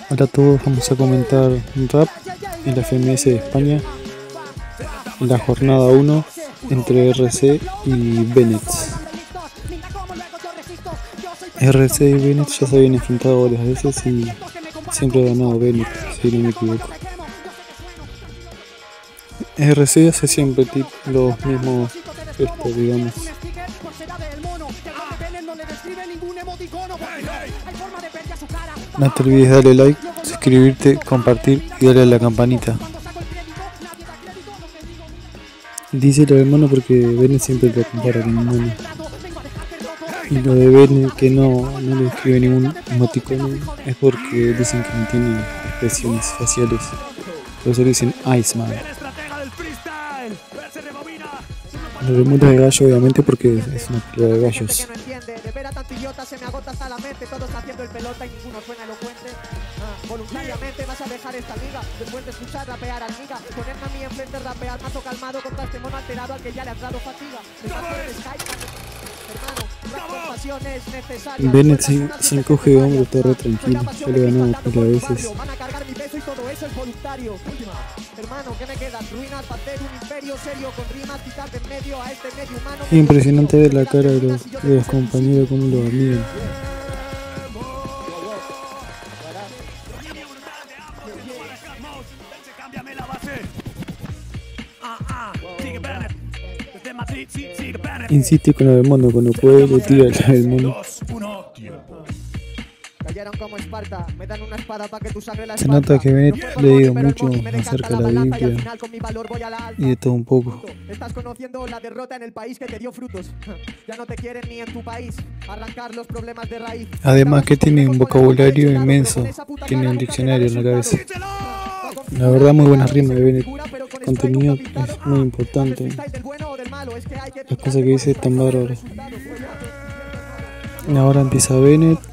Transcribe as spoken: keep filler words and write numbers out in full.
Ahora todos vamos a comentar rap en la F M S de España, en la jornada uno entre R C y Bennett. R C y Bennett ya se habían enfrentado varias veces y siempre ha ganado Bennett, si no me equivoco. R C hace siempre tipo, los mismos gestos, digamos. No te olvides darle like, suscribirte, compartir y darle a la campanita. Dice lo de mono porque Bennett siempre te compara con un mono. Y lo de Bennett que no, no le escribe ningún emoticono es porque dicen que no tiene expresiones faciales. Por eso le dicen Iceman. Lo de mundo de gallo obviamente porque es una pelea de gallos. Se me agota hasta la mente, todos haciendo el pelota y ninguno suena elocuente. Ah, voluntariamente vas a dejar esta liga después de escuchar rapear al niga. Ponerme a mí enfrente, rapear mazo calmado contra este mono alterado al que ya le ha entrado fatiga. Bennett se, se encoge de hombro, está re tranquilo. Ya le ganamos por a veces. Van a cargar mi peso y todo eso es voluntario. Hermano, ¿qué me quedan? Ruinas, hacer un imperio serio con rimas, quitarte en medio a este medio humano. Es impresionante ver la cara de los, de los compañeros como los admiran. Insiste con lo del mono, cuando puede le tira la del mono. Como Esparta, me dan una espada para que tu sangre la se nota que Bennett no le digo mucho acerca de la Biblia y de todo un poco. Estás conociendo la derrota en el país que te dio frutos. Ya no te quieren ni en tu país. Arrancar los problemas de raíz. Además que tiene un vocabulario inmenso, tiene un diccionario en la cabeza. La verdad muy buenas rimas de Bennett. El contenido es muy importante. Las cosas que dice están bárbaras. Ahora empieza Bennett.